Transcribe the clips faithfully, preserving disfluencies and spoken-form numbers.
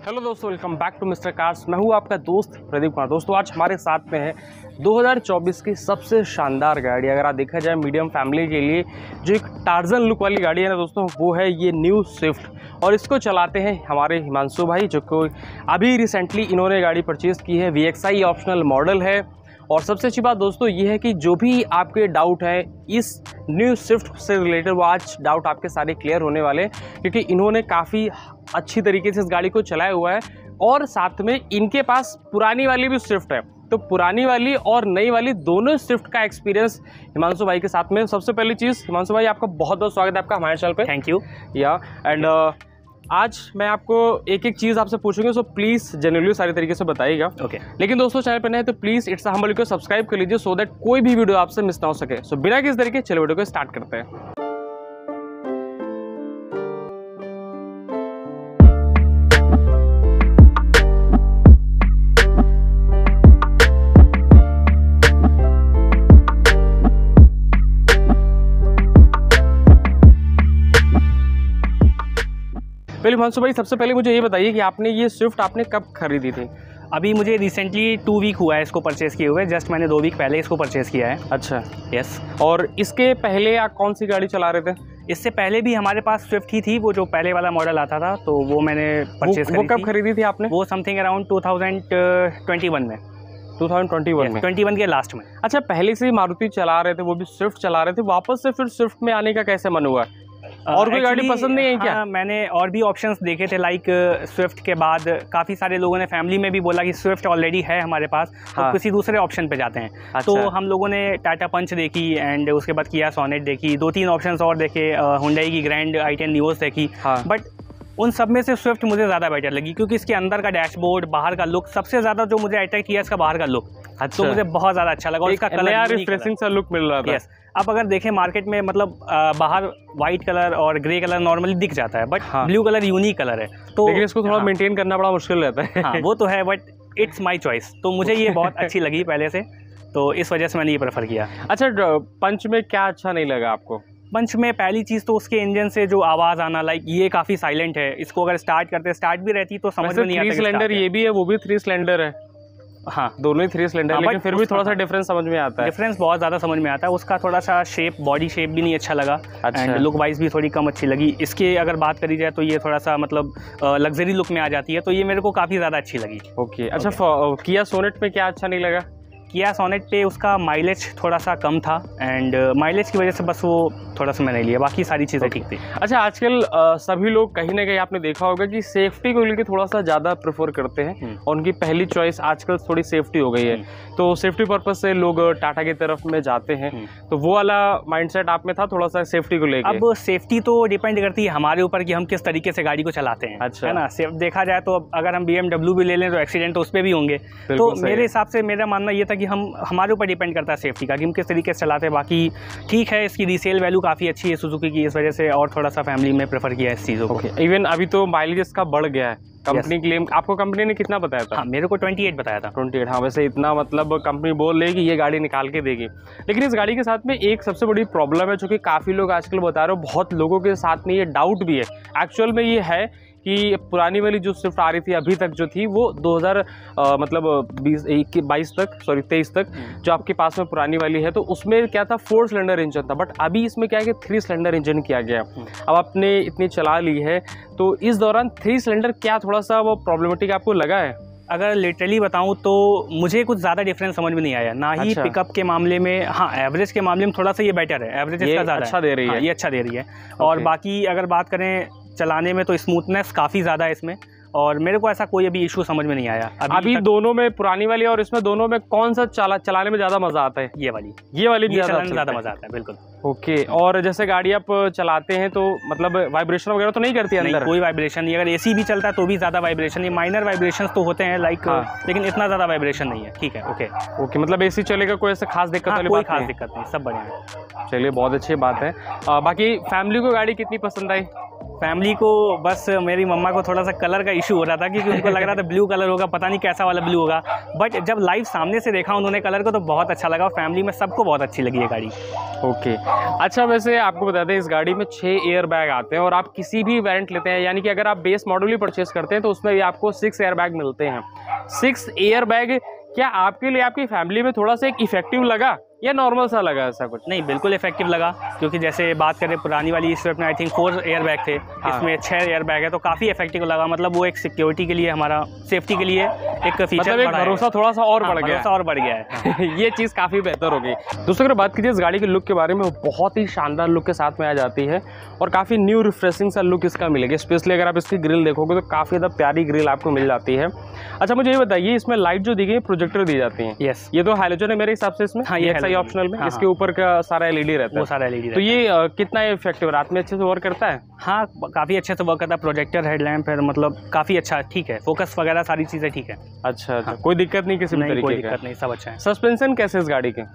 Hello दोस्तों, welcome back to mister cars. मैं हूं आपका दोस्त प्रदीप कुमार। दोस्तों आज हमारे साथ में है दो हज़ार चौबीस की सबसे शानदार गाड़ी। अगर आप देखा जाए मीडियम फैमिली के लिए जो एक टार्जन लुक वाली गाड़ी है ना दोस्तों, वो है ये न्यू स्विफ्ट। और इसको चलाते हैं हमारे हिमांशु भाई, जो कि अभी रिसेंटली इन्होंने गाड़ी परचेज़ की है। V X I optional model है। और सबसे अच्छी बात दोस्तों ये है कि जो भी आपके डाउट है इस न्यू स्विफ्ट से रिलेटेड, वो आज डाउट आपके सारे क्लियर होने वाले हैं, क्योंकि इन्होंने काफ़ी अच्छी तरीके से इस गाड़ी को चलाया हुआ है। और साथ में इनके पास पुरानी वाली भी स्विफ्ट है, तो पुरानी वाली और नई वाली दोनों स्विफ्ट का एक्सपीरियंस हिमांशु भाई के साथ में। सबसे पहली चीज़ हिमांशु भाई, आपका बहुत बहुत स्वागत है आपका हमारे चैनल पे। Thank you. या एंड आज मैं आपको एक एक चीज़ आपसे पूछूंगा, सो प्लीज़ जनरली सारी तरीके से बताइएगा। Okay okay. लेकिन दोस्तों चैनल पर नए तो please it's humble request subscribe कर लीजिए, सो दैट कोई भी वीडियो आपसे मिस ना हो सके। सो so, बिना किस तरीके चलो वीडियो को स्टार्ट करते हैं। पहले हिमांशु भाई, सबसे पहले मुझे ये बताइए कि आपने ये स्विफ्ट आपने कब खरीदी थी? अभी मुझे रिसेंटली टू वीक हुआ है इसको परचेज़ किए हुए। जस्ट मैंने दो वीक पहले इसको परचेज़ किया है। अच्छा, यस। और इसके पहले आप कौन सी गाड़ी चला रहे थे? इससे पहले भी हमारे पास स्विफ्ट ही थी, वो जो पहले वाला मॉडल आता था, तो वो मैंने परचेज़ वो, वो कब खरीदी थी आपने? वो something around two thousand twenty one में टू थाउजेंड ट्वेंटी वन में ट्वेंटी वन के लास्ट में। अच्छा, पहले से ही मारुति चला रहे थे, वो भी स्विफ्ट चला रहे थे, वापस से फिर स्विफ्ट में आने का कैसे मन हुआ? और कोई गाड़ी पसंद नहीं है क्या? हाँ, मैंने और भी ऑप्शंस देखे थे, लाइक स्विफ्ट के बाद काफ़ी सारे लोगों ने फैमिली में भी बोला कि स्विफ्ट ऑलरेडी है हमारे पास, हाँ। तो किसी दूसरे ऑप्शन पे जाते हैं। अच्छा। तो हम लोगों ने टाटा पंच देखी एंड उसके बाद किया सोनेट देखी, दो तीन ऑप्शंस और देखे, हुंडई की ग्रैंड आई टेन नियोस देखी, हाँ। बट उन सब में से स्विफ्ट मुझे ज़्यादा बेटर लगी, क्योंकि इसके अंदर का डैशबोर्ड, बाहर का लुक, सबसे ज़्यादा जो मुझे अट्रैक्ट किया इसका बाहर का लुक। अच्छा। तो मुझे बहुत ज़्यादा अच्छा लगा और इसका कलर रिफ्रेशिंग सा लुक मिल रहा था। यस। अब अगर देखें मार्केट में, मतलब बाहर वाइट कलर और ग्रे कलर नॉर्मली दिख जाता है, बट हाँ। ब्लू कलर यूनिक कलर है, तो लेकिन इसको थोड़ा मेंटेन करना बड़ा मुश्किल रहता है। हाँ, वो तो है, बट इट्स माय चॉइस। तो मुझे ये बहुत अच्छी लगी पहले से, तो इस वजह से मैंने ये प्रेफर किया। अच्छा, पंच में क्या अच्छा नहीं लगा आपको? पंच में पहली चीज़ तो उसके इंजन से जो आवाज़ आना, लाइक ये काफ़ी साइलेंट है। इसको अगर स्टार्ट करते स्टार्ट भी रहती तो समझ में नहीं आता। थ्री सिलेंडर ये भी है, वो भी थ्री सिलेंडर है। हाँ, दोनों ही थ्री सिलेंडर, लेकिन फिर भी थोड़ा सा डिफरेंस समझ में आता है। डिफरेंस बहुत ज़्यादा समझ में आता है। उसका थोड़ा सा शेप, बॉडी शेप भी नहीं अच्छा लगा। अच्छा। एंड लुक वाइज भी थोड़ी कम अच्छी लगी। इसके अगर बात करी जाए तो ये थोड़ा सा मतलब लग्जरी लुक में आ जाती है, तो ये मेरे को काफ़ी ज़्यादा अच्छी लगी। ओके। अच्छा, किया सोनेट में क्या अच्छा नहीं लगा? किया सोनेट पे उसका माइलेज थोड़ा सा कम था, एंड माइलेज की वजह से बस वो थोड़ा सा मैंने लिया, बाकी सारी चीज़ें ठीक थी। अच्छा, आजकल आ, सभी लोग कहीं ना कहीं आपने देखा होगा कि सेफ्टी को लेकर थोड़ा सा ज़्यादा प्रेफर करते हैं, और उनकी पहली चॉइस आजकल थोड़ी सेफ्टी हो गई है, तो सेफ्टी पर्पज से लोग टाटा की तरफ में जाते हैं। तो वो वाला माइंडसेट आप में था थोड़ा सा सेफ्टी को लेकर? अब सेफ्टी तो डिपेंड करती है हमारे ऊपर कि हम किस तरीके से गाड़ी को चलाते हैं। अच्छा। है ना, सेफ देखा जाए तो अगर हम बी एम डब्ल्यू भी ले लें तो एक्सीडेंट तो उस पर भी होंगे। तो मेरे हिसाब से मेरा मानना ये था कि हम हमारे ऊपर डिपेंड करता है सेफ्टी का, कि हम किस तरीके से चलाते हैं। बाकी ठीक है, इसकी रीसेल वैल्यू काफ़ी अच्छी है सुजुकी की, इस वजह से और थोड़ा सा फैमिली में प्रेफर किया है इस चीज़ों को। इवन अभी तो माइलेज इसका बढ़ गया है, कंपनी क्लेम। आपको कंपनी ने कितना बताया था? हाँ, मेरे को अट्ठाईस बताया था। अट्ठाईस, हाँ। वैसे इतना मतलब कंपनी बोल रही कि ये गाड़ी निकाल के देगी, लेकिन इस गाड़ी के साथ में एक सबसे बड़ी प्रॉब्लम है, जो कि काफ़ी लोग आजकल बता रहे हो, बहुत लोगों के साथ में ये डाउट भी है। एक्चुअल में ये है कि पुरानी वाली जो स्विफ्ट आ रही थी अभी तक जो थी, वो दो हज़ार मतलब बीस बाईस तक, सॉरी तेईस तक जो आपके पास में पुरानी वाली है, तो उसमें क्या था, फोर सिलेंडर इंजन था। बट अभी इसमें क्या है कि थ्री सिलेंडर इंजन किया गया। अब आपने इतनी चला ली है, तो इस दौरान थ्री सिलेंडर क्या थोड़ा सा वो प्रॉब्लमेटिक आपको लगा है? अगर लिटरली बताऊं तो मुझे कुछ ज़्यादा डिफरेंस समझ में नहीं आया, ना ही अच्छा। पिकअप के मामले में, हाँ एवरेज के मामले में थोड़ा सा ये बेटर है, एवरेज इसका ज़्यादा अच्छा दे रही है। हाँ, ये अच्छा दे रही है। और बाकी अगर बात करें चलाने में तो स्मूथनेस काफ़ी ज़्यादा है इसमें, और मेरे को ऐसा कोई अभी इशू समझ में नहीं आया अभी, अभी दोनों में, पुरानी वाली और इसमें, दोनों में कौन सा चला चलाने में ज़्यादा मज़ा आता है? ये वाली ये वाली ये चलाने में ज़्यादा मज़ा आता है, बिल्कुल। ओके। और जैसे गाड़ी आप चलाते हैं तो मतलब वाइब्रेशन वगैरह तो नहीं करती है अंदर? नहीं, कोई वाइब्रेशन नहीं। अगर एसी भी चलता है तो भी ज़्यादा वाइब्रेशन नहीं, माइनर वाइब्रेशन तो होते हैं लाइक, हाँ। लेकिन इतना ज़्यादा वाइब्रेशन नहीं है। ठीक है, ओके ओके। मतलब एसी चलेगा, कोई ऐसे खास दिक्कत वाली कोई खास दिक्कत नहीं, सब बढ़िया है। चलिए, बहुत अच्छी बात है। आ, बाकी फैमिली को गाड़ी कितनी पसंद आई? फैमिली को बस मेरी मम्मा को थोड़ा सा कलर का इशू हो रहा था क्योंकि उनको लग रहा था ब्लू कलर होगा, पता नहीं कैसा वाला ब्लू होगा, बट जब लाइव सामने से देखा उन्होंने कलर को तो बहुत अच्छा लगा और फैमिली में सबको बहुत अच्छी लगी ये गाड़ी। ओके अच्छा, वैसे आपको बता दें इस गाड़ी में छः एयर बैग आते हैं और आप किसी भी वेरिएंट लेते हैं, यानी कि अगर आप बेस मॉडल ही परचेस करते हैं तो उसमें भी आपको सिक्स एयर बैग मिलते हैं। सिक्स एयर बैग क्या आपके लिए आपकी फैमिली में थोड़ा सा एक इफेक्टिव लगा या नॉर्मल सा लगा? ऐसा कुछ नहीं, बिल्कुल इफेक्टिव लगा, क्योंकि जैसे बात करें पुरानी वाली स्विफ्ट में I think four air bag थे, हाँ। इसमें छह एयर बैग है तो काफ़ी इफेक्टिव लगा। मतलब वो एक सिक्योरिटी के लिए, हमारा सेफ्टी के लिए एक फीचर, मतलब एक भरोसा थोड़ा सा और हाँ, बढ़ गया और बढ़ गया है। ये चीज़ काफ़ी बेहतर हो गई। दोस्तों अगर बात कीजिए इस गाड़ी के लुक के बारे में, बहुत ही शानदार लुक के साथ में आ जाती है और काफ़ी न्यू रिफ्रेशिंग सा लुक इसका मिलेगा। स्पेशली अगर आप इसकी ग्रिल देखोगे तो काफ़ी ज़्यादा प्यारी ग्रिल आपको मिल जाती है। अच्छा मुझे ये बताइए, इसमें लाइट जो दी गई है प्रोजेक्टर दी जाती है? यस, ये तो हाइलोजन है मेरे हिसाब से इसमें, हाँ, ये एक्सआई ऑप्शनल में, हाँ, इसके ऊपर का सारा एलईडी रहता है, वो सारा एलईडी तो ये आ, कितना इफेक्टिव रात में अच्छे से वर्क करता है? हाँ, काफ़ी अच्छे से वर्क करता है। प्रोजेक्टर, हेडलैम्प है, मतलब काफ़ी अच्छा, ठीक है, फोकस वगैरह सारी चीज़ें ठीक है। अच्छा अच्छा, कोई दिक्कत नहीं किसी भी तरीके की? कोई दिक्कत नहीं, सब अच्छा है। सस्पेंशन कैसे इस गाड़ी के?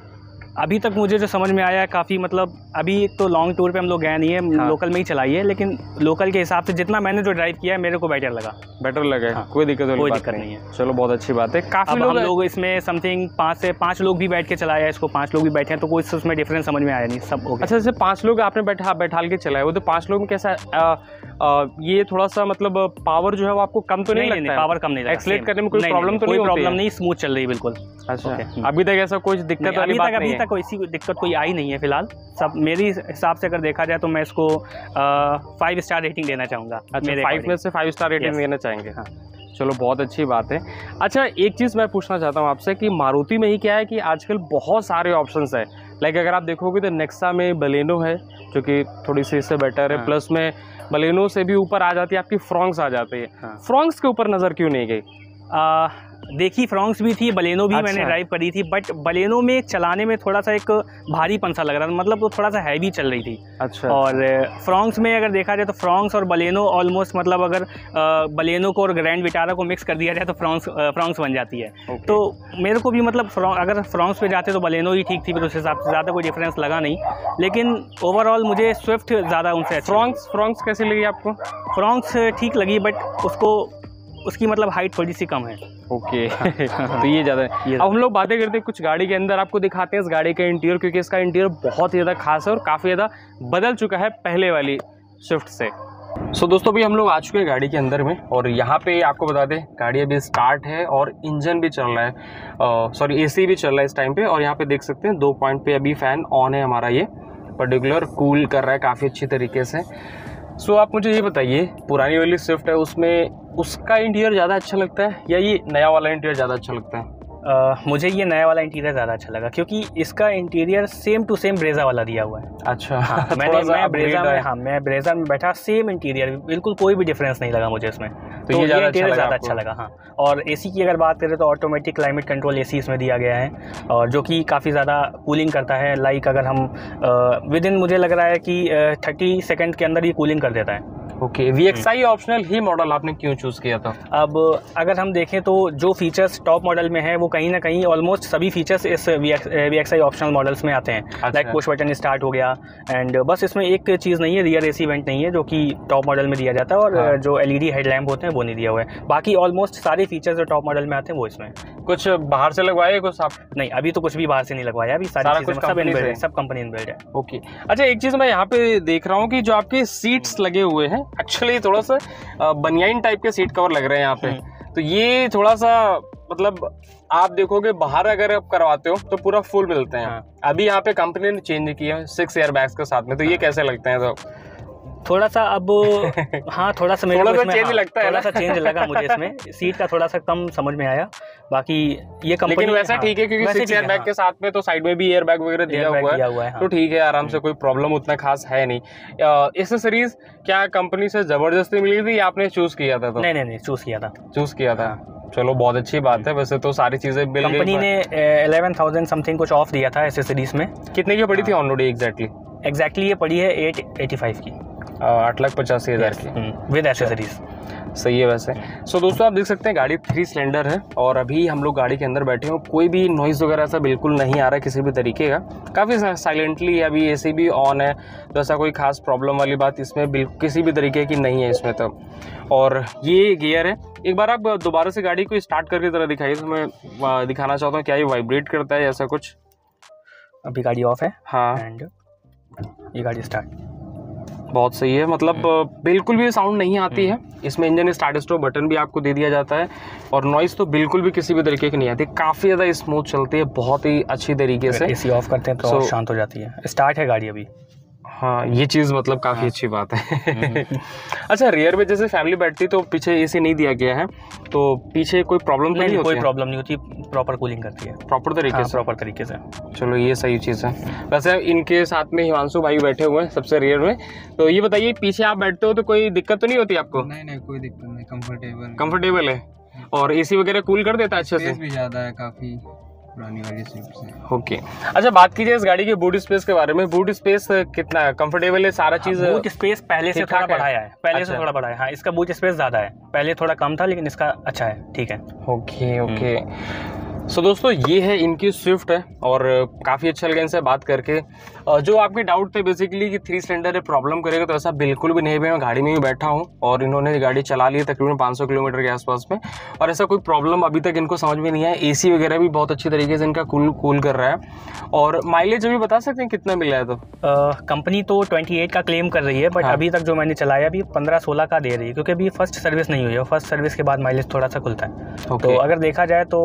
अभी तक मुझे जो समझ में आया है काफ़ी, मतलब अभी तो लॉन्ग टूर पे हम लोग गए नहीं है, हाँ। लोकल में ही चलाई है, लेकिन लोकल के हिसाब से जितना मैंने जो ड्राइव किया है मेरे को बेटर लगा। बेटर लगा, हाँ। कोई दिक्कत कोई दिक्कत नहीं है। चलो बहुत अच्छी बात है। काफ़ी लोग, हम लोग इसमें समथिंग पाँच से पाँच लोग भी बैठ के चलाया है इसको, पाँच लोग भी बैठे हैं तो कोई उसमें डिफरेंस समझ में आया नहीं, सब ओके। अच्छा, जैसे पाँच लोग आपने बैठा बैठाल के चलाया, वो तो पाँच लोग में कैसा आ, आ, ये थोड़ा सा मतलब पावर जो है वो आपको कम तो नहीं, नहीं लगता है? पावर कम नहीं लगता, एक्सीलरेट करने में कोई प्रॉब्लम तो नहीं? कोई प्रॉब्लम नहीं, स्मूथ चल रही है बिल्कुल। अच्छा, अभी तक ऐसा कुछ दिक्कत वाली बात नहीं है? अभी तक कोई दिक्कत कोई आई नहीं है फिलहाल। सब मेरी हिसाब से अगर देखा जाए तो मैं इसको फाइव स्टार रेटिंग देना चाहूँगा। अच्छा, फाइव में से फाइव स्टार रेटिंग देना चाहेंगे? हाँ, चलो बहुत अच्छी बात है। अच्छा एक चीज़ मैं पूछना चाहता हूँ आपसे कि मारुति में ही क्या है कि आजकल बहुत सारे ऑप्शंस है। लाइक अगर आप देखोगे तो नेक्सा में बलेनो है जो कि थोड़ी सी इससे बेटर है, हाँ। प्लस में बलेनो से भी ऊपर आ जाती है आपकी फ्रॉन्क्स आ जाती है, हाँ। फ्रॉन्क्स के ऊपर नज़र क्यों नहीं गई? आ, देखी फ्रॉन्क्स भी थी, बलेनो भी अच्छा। मैंने ड्राइव करी थी, बट बलेनो में चलाने में थोड़ा सा एक भारीपन सा लग रहा था, मतलब वो थोड़ा सा हैवी चल रही थी। अच्छा। और फ्रॉन्क्स में अगर देखा जाए तो फ्रॉन्क्स और बलेनो ऑलमोस्ट, मतलब अगर बलेनो को और ग्रैंड विटारा को मिक्स कर दिया जाए तो फ्रॉन्क्स फ्रॉन्क्स बन जाती है। तो मेरे को भी मतलब अगर फ्रॉन्क्स पे जाते तो बलेनो ही ठीक थी, फिर उस हिसाब से ज़्यादा कोई डिफरेंस लगा नहीं, लेकिन ओवरऑल मुझे स्विफ्ट ज़्यादा उनसे। फ्रॉन्क्स फ्रॉन्क्स कैसी लगी आपको? फ्रॉन्क्स ठीक लगी, बट उसको उसकी मतलब हाइट थोड़ी सी कम है। ओके तो ये ज़्यादा है। अब हम लोग बातें करते हैं कुछ गाड़ी के अंदर, आपको दिखाते हैं इस गाड़ी का इंटीरियर, क्योंकि इसका इंटीरियर बहुत ही ज़्यादा खास है और काफ़ी ज़्यादा बदल चुका है पहले वाली स्विफ्ट से। सो so, दोस्तों भी हम लोग आ चुके हैं गाड़ी के अंदर में और यहाँ पे आपको बता दें गाड़ी अभी स्टार्ट है और इंजन भी चल रहा है, सॉरी एसी भी चल रहा है इस टाइम पे, और यहाँ पे देख सकते हैं दो पॉइंट पे अभी फ़ैन ऑन है हमारा, ये पर्टिकुलर कूल कर रहा है काफ़ी अच्छी तरीके से। सो so, आप मुझे ये बताइए, पुरानी वाली स्विफ्ट है उसमें उसका इंटीरियर ज़्यादा अच्छा लगता है या ये नया वाला इंटीरियर ज़्यादा अच्छा लगता है? Uh, मुझे ये नया वाला इंटीरियर ज़्यादा अच्छा लगा, क्योंकि इसका interior same to same Brezza वाला दिया हुआ है। अच्छा, हाँ, मैंने मैं ब्रेजा में हाँ मैं ब्रेजा में बैठा, सेम इंटीरियर, बिल्कुल कोई भी डिफरेंस नहीं लगा मुझे इसमें, तो, तो ये ज़्यादा अच्छा, ज़्यादा अच्छा लगा। हाँ, और एसी की अगर बात करें तो ऑटोमेटिक क्लाइमेट कंट्रोल एसी इसमें दिया गया है, और जो कि काफ़ी ज़्यादा कूलिंग करता है। लाइक अगर हम विद इन, मुझे लग रहा है कि थर्टी सेकेंड के अंदर ये कूलिंग कर देता है। Okay, V X I optional ही मॉडल आपने क्यों चूज़ किया था? अब अगर हम देखें तो जो फीचर्स टॉप मॉडल में है वो कहीं ना कहीं ऑलमोस्ट सभी फीचर्स इस V X I optional models में आते हैं। अच्छा। लाइक पुश बटन स्टार्ट हो गया, एंड बस इसमें एक चीज़ नहीं है, रियर एसी वेंट नहीं है जो कि टॉप मॉडल में दिया जाता है, और हाँ। जो एलईडी हेडलैम्प होते हैं वो नहीं दिया हुआ है। बाकी ऑलमोस्ट सारे फीचर्स जो टॉप मॉडल में आते हैं वो इसमें। कुछ बाहर से लगवाए कुछ आप? नहीं, अभी तो कुछ भी बाहर से नहीं लगवाया, अभी सारी चीज़ें सब इनबिल्ट है, सब कंपनी इनबिल्ट है। ओके, अच्छा एक चीज़ मैं यहाँ पे देख रहा हूँ कि जो आपके सीट्स लगे हुए हैं, एक्चुअली थोड़ा सा बनियाइन टाइप के सीट कवर लग रहे हैं यहाँ पे, तो ये थोड़ा सा मतलब आप देखोगे बाहर अगर आप करवाते हो तो पूरा फुल मिलते हैं। हाँ। अभी यहाँ पे कंपनी ने चेंज किया है सिक्स एयर बैग्स के साथ में, तो ये कैसे लगते हैं? तो थोड़ा सा अब हाँ थोड़ा सा मेरे थोड़ा को सा इसमें चेंज हाँ, लगता है, थोड़ा सा चेंज लगा मुझे इसमें, सीट का थोड़ा सा कम समझ में आया। बाकी ये कंपनी, लेकिन वैसा ठीक है क्योंकि सिक्स एयर बैग के साथ में तो साइड में भी एयर बैग वगैरह दिया हुआ है, हुआ है हाँ। तो ठीक है, आराम से कोई प्रॉब्लम उतना खास है नहीं। एक्सेसरीज क्या कंपनी से जबरदस्ती मिली थी या आपने चूज किया था? तो नहीं नहीं नहीं चूज किया था चूज किया था चलो बहुत अच्छी बात है। वैसे तो सारी चीजें बिल कंपनी ने इलेवन थाउजेंड समथिंग कुछ ऑफ दिया था एसेसरीज में। कितने की पड़ी थी ऑन रोड एग्जैक्टली? एग्जैक्टली ये पड़ी है एट एटी फाइव की, आठ लाख पचासी हज़ार की विद एसेसरीज। सही है वैसे। सो so, दोस्तों आप देख सकते हैं गाड़ी थ्री सिलेंडर है और अभी हम लोग गाड़ी के अंदर बैठे हो, कोई भी नॉइज़ वगैरह ऐसा बिल्कुल नहीं आ रहा है किसी भी तरीके का, काफ़ी साइलेंटली अभी एसी भी ऑन है, तो ऐसा कोई खास प्रॉब्लम वाली बात इसमें बिल्कुल किसी भी तरीके की नहीं है इसमें तो। और ये गियर है, एक बार आप दोबारा से गाड़ी को स्टार्ट करके ज़रा दिखाइए, तो मैं दिखाना चाहता हूँ क्या ये वाइब्रेट करता है ऐसा कुछ। अभी गाड़ी ऑफ है। हाँ, एंड ये गाड़ी स्टार्ट, बहुत सही है, मतलब बिल्कुल भी साउंड नहीं आती है इसमें। इंजन स्टार्ट स्टॉप बटन भी आपको दे दिया जाता है और नॉइज़ तो बिल्कुल भी किसी भी तरीके की नहीं आती, काफ़ी ज़्यादा स्मूथ चलती है, बहुत ही अच्छी तरीके से। एसी ऑफ करते हैं तो so, शांत हो जाती है। स्टार्ट है गाड़ी अभी। हाँ, ये चीज़ मतलब काफ़ी हाँ। अच्छी बात है। अच्छा, रियर में जैसे फैमिली बैठती तो पीछे एसी नहीं दिया गया है, तो पीछे कोई प्रॉब्लम तो नहीं, नहीं होती? कोई प्रॉब्लम नहीं होती, प्रॉपर कूलिंग करती है प्रॉपर तरीके से। प्रॉपर तरीके से। चलो ये सही चीज़ है। वैसे इनके साथ में हिमांशु भाई बैठे हुए हैं सबसे रियर में, तो ये बताइए पीछे आप बैठते हो तो कोई दिक्कत तो नहीं होती आपको? नहीं नहीं, कोई दिक्कत नहीं, कंफर्टेबल कंफर्टेबल है। और एसी वगैरह कूल कर देता है अच्छे से? भी ज़्यादा है काफ़ी पुरानी वाली स्विफ्ट से। ओके, अच्छा बात कीजिए इस गाड़ी के बूट स्पेस के बारे में। बूट स्पेस कितना कंफर्टेबल है? सारा चीज़ बूट स्पेस पहले से थोड़ा बढ़ाया है, पहले से थोड़ा बढ़ाया है। हाँ, इसका बूट स्पेस ज़्यादा है, पहले थोड़ा कम था लेकिन इसका अच्छा है, ठीक है। Okay okay. सो so, दोस्तों ये है इनकी स्विफ्ट है और काफ़ी अच्छा लगा इनसे बात करके। जो आपके डाउट थे बेसिकली कि थ्री सिलेंडर है प्रॉब्लम करेगा, तो ऐसा बिल्कुल भी नहीं है। मैं गाड़ी में ही बैठा हूँ और इन्होंने गाड़ी चला ली है तकरीबन पाँच सौ किलोमीटर के आसपास में, और ऐसा कोई प्रॉब्लम अभी तक इनको समझ में नहीं आया। एसी वगैरह भी बहुत अच्छी तरीके से इनका कूल कूल कर रहा है। और माइलेज अभी बता सकते हैं कितना मिला है? तो कंपनी तो अट्ठाईस का क्लेम कर रही है, बट हाँ। अभी तक जो मैंने चलाया अभी पंद्रह सोलह का दे रही है, क्योंकि अभी फर्स्ट सर्विस नहीं हुई है। फर्स्ट सर्विस के बाद माइलेज थोड़ा सा खुलता है। okay. तो अगर देखा जाए तो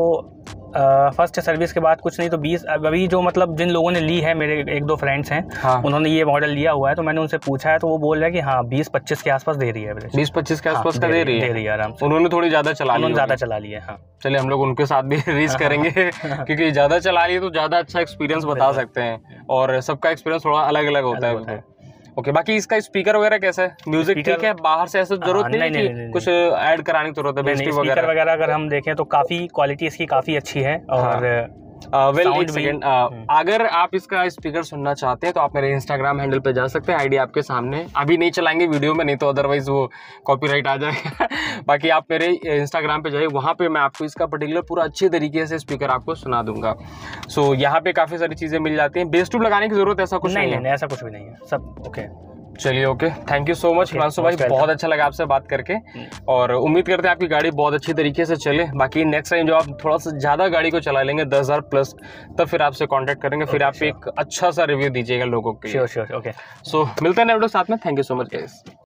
फर्स्ट uh, सर्विस के बाद कुछ नहीं तो बीस, अभी जो मतलब जिन लोगों ने ली है, मेरे एक दो फ्रेंड्स हैं, हाँ। उन्होंने ये मॉडल लिया हुआ है, तो मैंने उनसे पूछा है तो वो बोल रहे हैं कि हाँ बीस पच्चीस के आसपास दे रही है। बीस पच्चीस के आसपास हाँ, का दे रही है, दे रही है आराम से। उन्होंने थोड़ी ज़्यादा चला ली, ज़्यादा चला ली है। हाँ, चलिए हम लोग उनके साथ भी रीच करेंगे क्योंकि ज़्यादा चला लिए तो ज़्यादा अच्छा एक्सपीरियंस बता सकते हैं, और सबका एक्सपीरियंस थोड़ा अलग अलग होता है। ओके okay, बाकी इसका स्पीकर वगैरह कैसा है? म्यूजिक ठीक है? बाहर से ऐसा जरूरत नहीं, नहीं, नहीं, नहीं कुछ ऐड कराने की जरूरत है? स्पीकर वगैरह अगर हम देखें तो काफ़ी क्वालिटी इसकी काफ़ी अच्छी है। और वेल एक सेकेंड, अगर आप इसका स्पीकर सुनना चाहते हैं तो आप मेरे इंस्टाग्राम हैंडल पे जा सकते हैं, आईडी आपके सामने। अभी नहीं चलाएंगे वीडियो में, नहीं तो अदरवाइज वो कॉपीराइट आ जाएगा। बाकी आप मेरे इंस्टाग्राम पे जाइए, वहाँ पे मैं आपको इसका पर्टिकुलर पूरा अच्छे तरीके से स्पीकर आपको सुना दूंगा। सो so, यहाँ पे काफ़ी सारी चीज़ें मिल जाती हैं। बेस ट्यूब लगाने की जरूरत ऐसा कुछ नहीं, नहीं, नहीं, नहीं ऐसा कुछ भी नहीं है, सब ओके। चलिए okay, thank you so much Himanshu भाई, बहुत अच्छा लगा आपसे बात करके, और उम्मीद करते हैं आपकी गाड़ी बहुत अच्छी तरीके से चले। बाकी नेक्स्ट टाइम जो आप थोड़ा सा ज़्यादा गाड़ी को चला लेंगे दस हज़ार प्लस, तब फिर आपसे कांटेक्ट करेंगे, फिर आप एक अच्छा सा रिव्यू दीजिएगा लोगों के लिए। Sure sure okay. सो मिलते हैं नए वीडियो साथ में। Thank you so much guys.